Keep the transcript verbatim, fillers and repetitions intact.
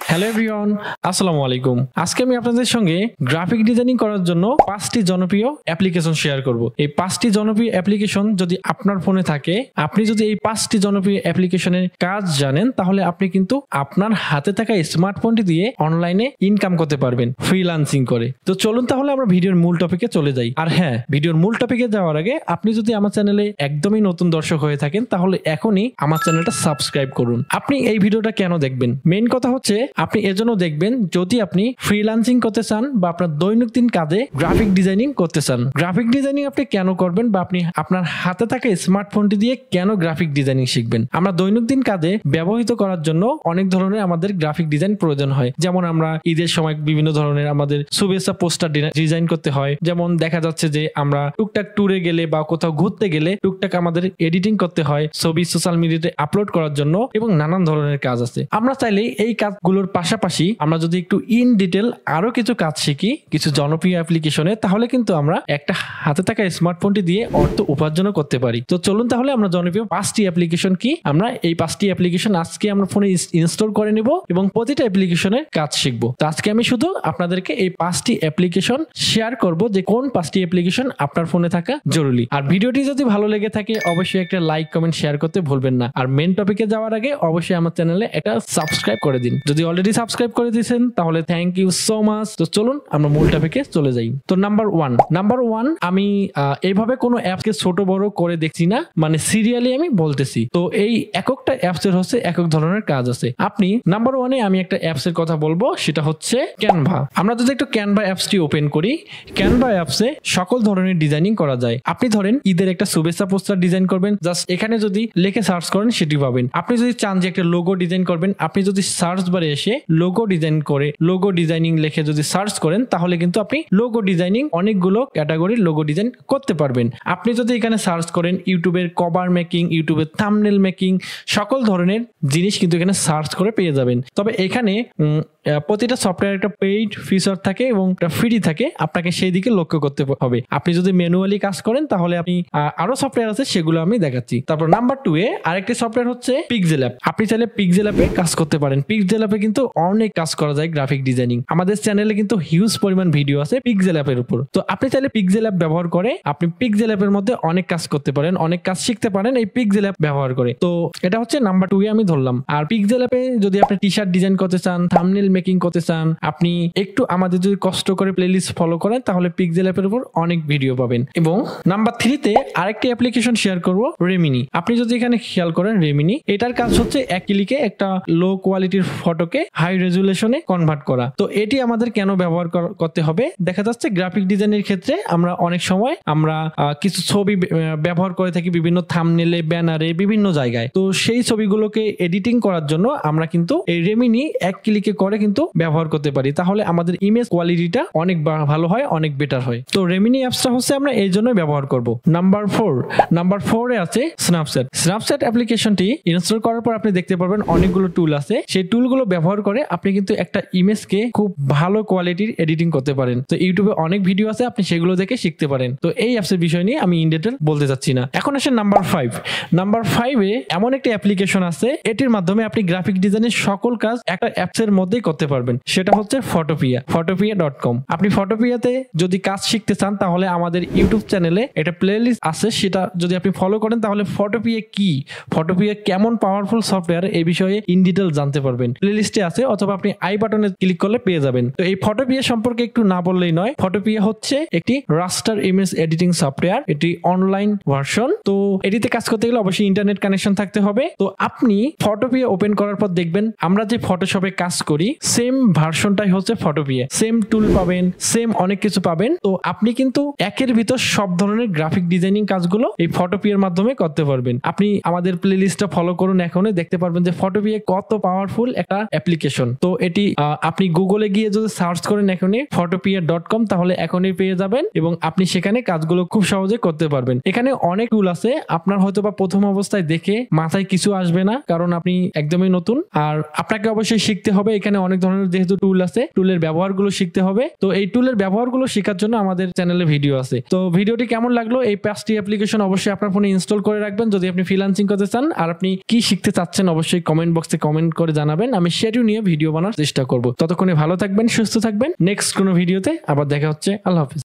Hello everyone, আসসালামু আলাইকুম। আজকে আমি আপনাদের সঙ্গে গ্রাফিক ডিজাইনিং করার জন্য পাঁচটি জনপ্রিয় অ্যাপ্লিকেশন শেয়ার করব। এই পাঁচটি জনপ্রিয় অ্যাপ্লিকেশন যদি আপনার ফোনে থাকে, আপনি যদি এই পাঁচটি জনপ্রিয় অ্যাপ্লিকেশনের কাজ জানেন, তাহলে আপনি কিন্তু আপনার হাতে থাকা স্মার্টফোনটি দিয়ে অনলাইনে ইনকাম করতে পারবেন ফ্রিল্যান্সিং করে। তো চলুন তাহলে আমরা ভিডিওর মূল টপিকে চলে যাই। আর হ্যাঁ, ভিডিওর মূল টপিকে যাওয়ার আগে আপনি যদি আমার চ্যানেলে একদমই নতুন দর্শক হয়ে থাকেন, তাহলে এখনই আমার চ্যানেলটা সাবস্ক্রাইব করুন। আপনি এই ভিডিওটা কেন দেখবেন? মেইন কথা হচ্ছে আপনি এজন্য দেখবেন যদি আপনি ফ্রিল্যান্সিং করতে চান বা আপনার দৈনন্দিন কাজে গ্রাফিক ডিজাইনিং করতে চান। গ্রাফিক ডিজাইনিং আপনি কেন করবেন বা আপনি আপনার হাতে থাকা স্মার্টফোনটি দিয়ে কেন গ্রাফিক ডিজাইনিং শিখবেন? আমরা দৈনন্দিন কাজে ব্যবহৃত করার জন্য অনেক ধরনের আমাদের গ্রাফিক ডিজাইন প্রয়োজন হয়। যেমন আমরা ঈদের সময় বিভিন্ন ধরনের আমাদের শুভেচ্ছা পোস্টার ডিজাইন করতে হয়। যেমন দেখা যাচ্ছে যে আমরা টুকটাক ট্যুরে গেলে বা কোথাও ঘুরতে গেলে টুকটাক আমাদের এডিটিং করতে হয় ছবি সোশ্যাল মিডিয়াতে আপলোড করার জন্য, এবং নানান ধরনের কাজ আছে। আমরা চাইলে এই কাজগুলোর পাশাপাশি আমরা যদি একটু ইন ডিটেল আরো কিছু কাজ শিখি কিছু জনপ্রিয় অ্যাপ্লিকেশনে, তাহলে কিন্তু আমরা একটা হাতে থাকা স্মার্টফোনটি দিয়ে অর্থ উপার্জন করতে পারি। তো চলুন তাহলে আমরা জনপ্রিয় পাঁচটি অ্যাপ্লিকেশন কি, আমরা এই পাঁচটি অ্যাপ্লিকেশন আজকে আমরা ফোনে ইনস্টল করে নেব এবং প্রতিটা অ্যাপ্লিকেশনের কাজ শিখবো। তো আজকে আমি শুধু আপনাদেরকে এই পাঁচটি অ্যাপ্লিকেশন শেয়ার করব যে কোন পাঁচটি অ্যাপ্লিকেশন আপনার ফোনে থাকা জরুরি। আর ভিডিওটি যদি ভালো লেগে থাকে অবশ্যই একটা লাইক কমেন্ট শেয়ার করতে ভুলবেন না। আর মেন টপিকে যাওয়ার আগে অবশ্যই আমার চ্যানেলে একটা সাবস্ক্রাইব করে দিন। যদি অলরেডি সাবস্ক্রাইব করে দিয়েছেন তাহলে থ্যাংক ইউ সো মাচ। তো চলুন আমরা মূল টপিকে চলে যাই। তো নাম্বার ওয়ান নাম্বার ওয়ান আমি এইভাবে কোনো অ্যাপকে ছোট বড় করে দেখছি না, মানে সিরিয়ালি আমি বলতেছি। তো এই এককটা অ্যাপস এর হচ্ছে একক ধরনের কাজ আছে। আপনি নাম্বার ওয়ানে আমি একটা অ্যাপস এর কথা বলবো, সেটা হচ্ছে ক্যানভা। আমরা যদি একটু ক্যানভা অ্যাপসটি ওপেন করি, ক্যানভা অ্যাপসে সকল ধরনের ডিজাইনিং করা যায়। আপনি ধরেন ঈদের একটা শুভেচ্ছা পোস্টার ডিজাইন করবেন, জাস্ট এখানে যদি লিখে সার্চ করেন সেটি পাবেন। আপনি যদি চান যে একটা লোগো ডিজাইন করবেন, আপনি যদি সার্চ বারে এসে লোগো ডিজাইন করে লোগো ডিজাইনিং লিখে যদি সার্চ করেন, তাহলে কিন্তু আপনি লোগো ডিজাইনিং অনেকগুলো ক্যাটাগরির লোগো ডিজাইন করতে পারবেন। আপনি যদি এখানে সার্চ করেন ইউটিউবের কভার মেকিং, ইউটিউবের থাম্বনেল মেকিং, সকল ধরনের জিনিস কিন্তু এখানে সার্চ করে পেয়ে যাবেন। তবে এখানে প্রতিটা সফটওয়্যার একটা পেইড ফিচার থাকে এবং একটা ফ্রি থাকে, আপনাকে সেই দিকে লক্ষ্য করতে হবে। আপনি যদি ম্যানুয়ালি কাজ করেন তাহলে আপনি আরো সফটওয়্যার আছে, সেগুলো আমি দেখাচ্ছি। তারপর নাম্বার টু এ আরেকটি সফটওয়্যার হচ্ছে পিক্সেল অ্যাপ। আপনি চাইলে পিক্সেল অ্যাপে কাজ করতে পারেন। পিক্সেল অ্যাপে কিন্তু অনেক কাজ করা যায় গ্রাফিক ডিজাইনিং। আমাদের চ্যানেলে কিন্তু হিউজ পরিমাণ ভিডিও আছে পিক্সেল অ্যাপের উপর। তো আপনি চাইলে পিক্সেল অ্যাপ ব্যবহার করে আপনি পিক্সেল অ্যাপের মধ্যে অনেক কাজ করতে পারেন, অনেক কাজ শিখতে পারেন এই পিক্সেল অ্যাপ ব্যবহার করে। তো এটা হচ্ছে নাম্বার টু এ আমি ধরলাম। আর পিক্সেল অ্যাপে যদি আপনি টি শার্ট ডিজাইন করতে চান, থাম্বনেল মেকিং করতে চান, আপনি একটু আমাদের যদি কষ্ট করে প্লেলিস্ট ফলো করেন তাহলে পিক্সেল অ্যাপের উপর অনেক ভিডিও পাবেন। এবং নাম্বার থ্রিতে আরেকটি অ্যাপ্লিকেশন শেয়ার করব, রেমিনি। আপনি যদি এখানে খেয়াল করেন, রেমিনি এটার কাজ হচ্ছে এক ক্লিকে একটা লো কোয়ালিটির ফটোকে হাই রেজুলেশনে কনভার্ট করা। তো এটি আমাদের কেন ব্যবহার করতে হবে? দেখা যাচ্ছে গ্রাফিক ডিজাইনের ক্ষেত্রে আমরা অনেক সময় আমরা কিছু ছবি ব্যবহার করে থাকি বিভিন্ন থাম্বনেলে, ব্যানারে, বিভিন্ন জায়গায়। তো সেই ছবিগুলোকে এডিটিং করার জন্য আমরা কিন্তু এই রেমিনি এক ক্লিকে করে কিন্তু ব্যবহার করতে পারি, তাহলে আমাদের ইমেজ কোয়ালিটিটা অনেক ভালো হয়, অনেক বেটার হয়। তো রেমিনি অ্যাপসটা হচ্ছে আমরা এই জন্য ব্যবহার করব। নাম্বার ফোর নাম্বার ফোর এ আছে স্ন্যাপচ্যাট। স্ন্যাপচ্যাট অ্যাপ্লিকেশনটি ইনস্টল করার পর আপনি দেখতে পারবেন অনেকগুলো টুল আছে। সেই টুলগুলো ব্যবহার করে আপনি কিন্তু একটা ইমেজকে খুব ভালো কোয়ালিটির এডিটিং করতে পারেন। তো ইউটিউবে অনেক ভিডিও আছে, আপনি সেগুলো দেখে শিখতে পারেন। তো এই অ্যাপসের বিষয় নিয়ে আমি ইন ডিটেল বলতে চাচ্ছি না। এখন আসে নাম্বার ফাইভ নাম্বার ফাইভ এ এমন একটা অ্যাপ্লিকেশন আছে, এটির মাধ্যমে আপনি গ্রাফিক ডিজাইনের সকল কাজ একটা অ্যাপসের মধ্যেই করতে পারবেন। সেটা হচ্ছে ফটোপিয়া, ফটোপিয়া ডট কম। আপনি ফটোপিয়াতে যদি কাজ শিখতে চান তাহলে আমাদের ইউটিউব চ্যানেলে একটা প্লেলিস্ট আছে, সেটা যদি আপনি ফলো করেন তাহলে ফটোপিয়া কি, ফটোপিয়া কেমন পাওয়ারফুল সফটওয়্যার এই বিষয়ে ইন ডিটেল জানতে পারবেন। প্লেলিস্টে আছে, অথবা আপনি আই বাটনে ক্লিক করলে পেয়ে যাবেন। তো এই ফটোপিয়া সম্পর্কে একটু না বললেই নয়। ফটোপিয়া হচ্ছে একটি রাস্টার ইমেজ এডিটিং সফটওয়্যার, এটি অনলাইন ভার্সন। তো এটিতে কাজ করতে গেলে অবশ্যই ইন্টারনেট কানেকশন থাকতে হবে। তো আপনি ফটোপিয়া ওপেন করার পর দেখবেন আমরা যে ফটোশপে কাজ করি সেম ভার্সনটাই হচ্ছে ফটোপিয়া, সেম টুল পাবেন, সেম অনেক কিছু পাবেন। তো আপনি কিন্তু একের ভিতর সব ধরনের গ্রাফিক ডিজাইনিং কাজগুলো এই ফটোপিয়ার মাধ্যমে করতে পারবেন। আপনি আমাদের প্লেলিস্টটা ফলো করুন, এখনই দেখতে পারবেন যে ফটোপিয়া কত পাওয়ারফুল একটা অ্যাপ্লিকেশন। তো এটি আপনি গুগলে গিয়ে যদি সার্চ করেন এখনই ফটোপিয়া ডট কম, তাহলে এখনই পেয়ে যাবেন এবং আপনি সেখানে কাজগুলো খুব সহজে করতে পারবেন। এখানে অনেক টুল আছে, আপনার হয়তো বা প্রথম অবস্থায় দেখে মাথায় কিছু আসবে না, কারণ আপনি একদমই নতুন। আর আপনাকে অবশ্যই শিখতে হবে, এখানে অনেক ধরনের যেহেতু টুল আছে, টুলের ব্যবহারগুলো শিখতে হবে। তো এই টুলের ব্যবহারগুলো শেখার জন্য আমাদের চ্যানেলে ভিডিও আছে। তো ভিডিওটি কেমন লাগলো? এই পাঁচটি অ্যাপ্লিকেশন অবশ্যই আপনার ফোনে ইনস্টল করে রাখবেন যদি আপনি ফ্রিল্যান্সিং করতে চান। আর আপনি কি শিখতে চাচ্ছেন অবশ্যই কমেন্ট বক্সে কমেন্ট করে জানাবেন, আমি সেটি টু নিয়ে ভিডিও বানার চেষ্টা করব। ততক্ষণে ভালো থাকবেন, সুস্থ থাকবেন। নেক্সট কোনো ভিডিওতে আবার দেখা হচ্ছে। আল্লাহ হাফিজ।